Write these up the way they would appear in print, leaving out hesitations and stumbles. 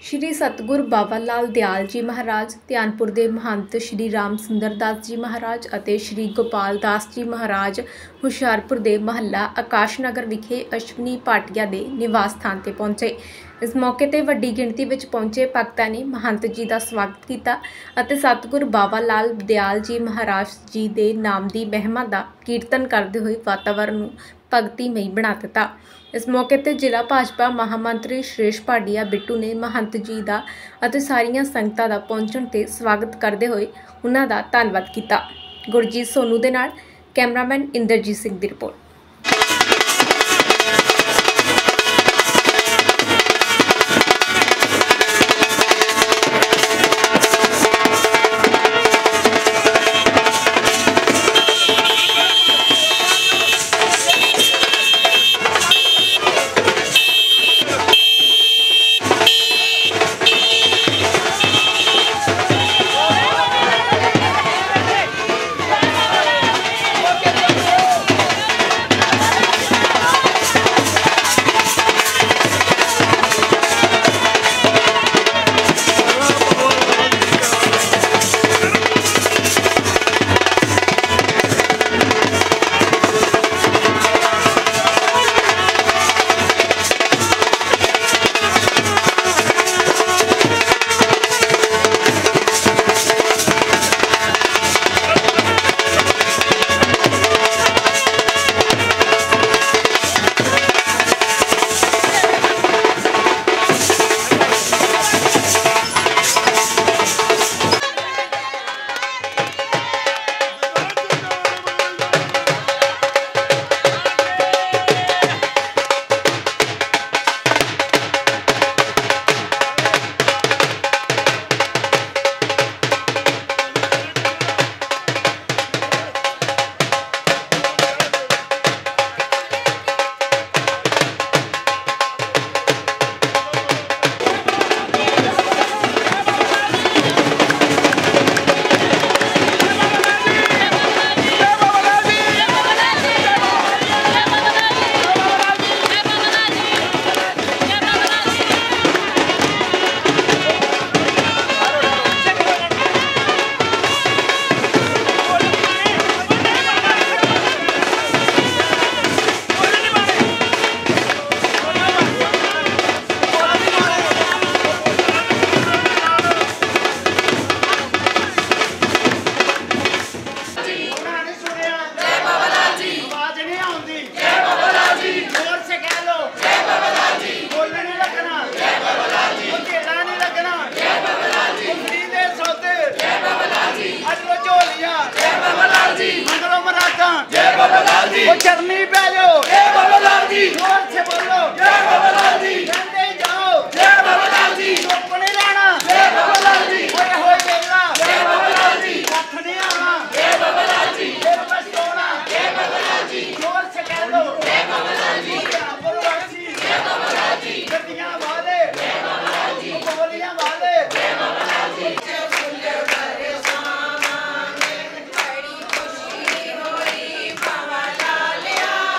श्री सतगुरु बाबा लाल दयाल जी महाराज ध्यानपुर के महंत श्री राम सुंदर दास जी महाराज और श्री गोपाल दास जी महाराज हुशियारपुर के महला आकाश नगर विखे अश्विनी भाटिया के निवास स्थान पर पहुंचे। इस मौके पर वड्डी गिणती में पहुंचे भगतां ने महंत जी का स्वागत किया और सतगुरु बाबा लाल दयाल जी महाराज जी के नाम की महिमा का कीर्तन करते हुए वातावरण भगतीमई बना दिता। इस मौके पर जिला भाजपा महामंत्री सुरेश भाटिया बिट्टू ने महंत जी का और सारिया संगतां का पहुंचण ते स्वागत करते हुए उन्हां दा धन्नवाद किया। गुरजीत सोनू दे नाल कैमरामैन इंद्रजीत सिंह की रिपोर्ट। चरनी पे जाओ जय बाबा लाल जी, जोर से बोलो जय बाबा लाल जी, चलते जाओ जय बाबा लाल जी, अपने रहना जय बाबा लाल जी, होए होए बेला जय बाबा लाल जी, रखने आना जय बाबा लाल जी, फिर बस सोना जय बाबा लाल जी, जोर से कह लो जय बाबा लाल जी, जय बाबा लाल जी, गड्डियां वाले जय बाबा लाल जी, गोलियां वाले जय बाबा लाल जी। बड़ी खुशी हुई बाबा लाल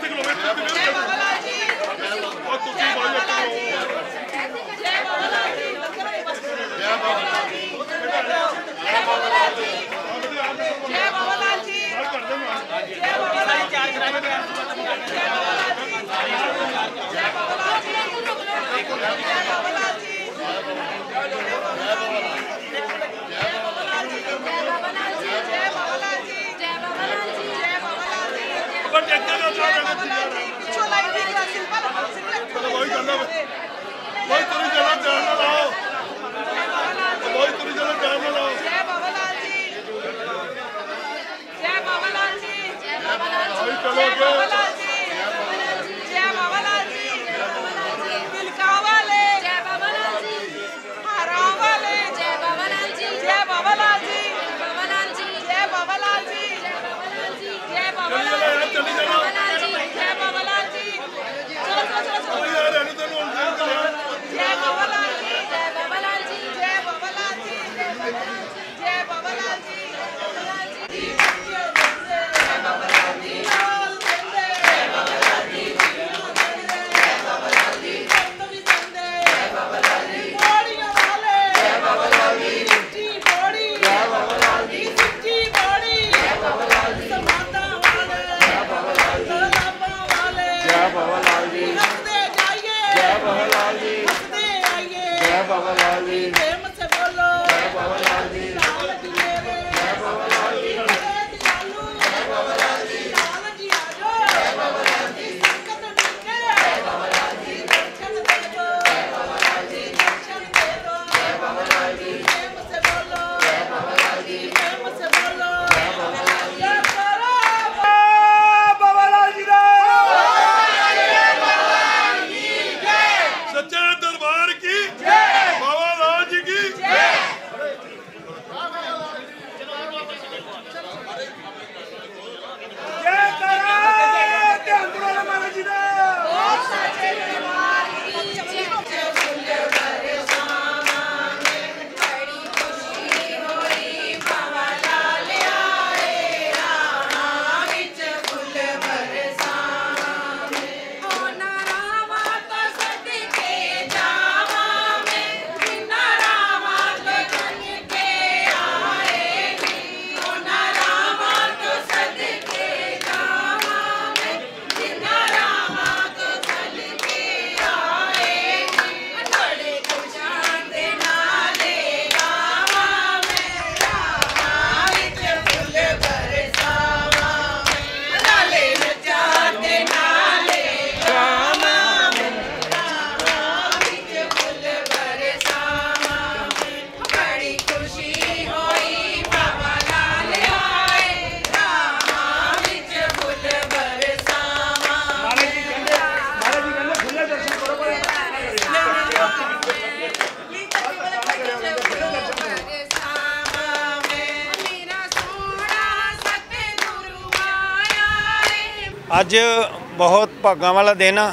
ਅੱਜ बहुत भागां वाला दिन आ।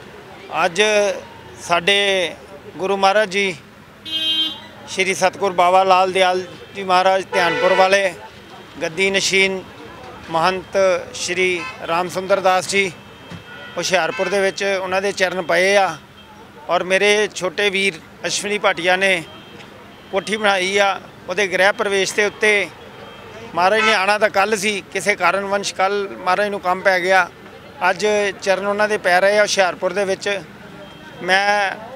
अज साडे गुरु महाराज जी श्री सतगुर बाबा लाल दयाल जी महाराज ध्यानपुर वाले गद्दी नशीन महंत श्री राम सुंदर दास जी हुशियारपुर दे विच उन्हां दे चरण पए आ और मेरे छोटे वीर अश्विनी भाटिया ने कोठी बनाई आ। उहदे गृह प्रवेश के उत्ते महाराज ने आना तो कल सी, किसी कारणवंश कल महाराज नूं काम पै गया। अज चरण उन्हां दे पै रहे आ हुशियारपुर दे विच। मैं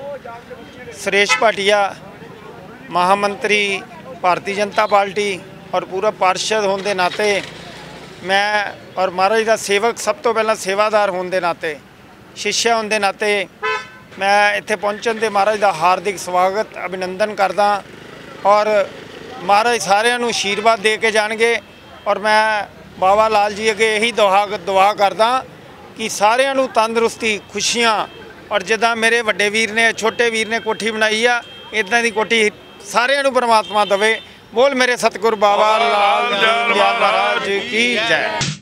सुरेश भाटिया महामंत्री भारतीय जनता पार्टी और पूरा पार्षद होने के नाते मैं और महाराज का सेवक सब तो पहला सेवादार होने के नाते शिष्या होने के नाते मैं इत्थे पहुँचण ते महाराज का हार्दिक स्वागत अभिनंदन करदा और महाराज सारिਆਂ ਨੂੰ आशीर्वाद दे के जाणगे। और मैं बाबा लाल जी अगे यही दुआ करदा कि सारिਆਂ ਨੂੰ तंदुरुस्ती खुशियां और जिदा मेरे वड्डे वीर ने छोटे वीर ने कोठी बनाई आ इदां दी कोठी सारिਆਂ ਨੂੰ परमात्मा दवे। बोल मेरे सतगुर बाबा लाल दयाल महाराज की जय।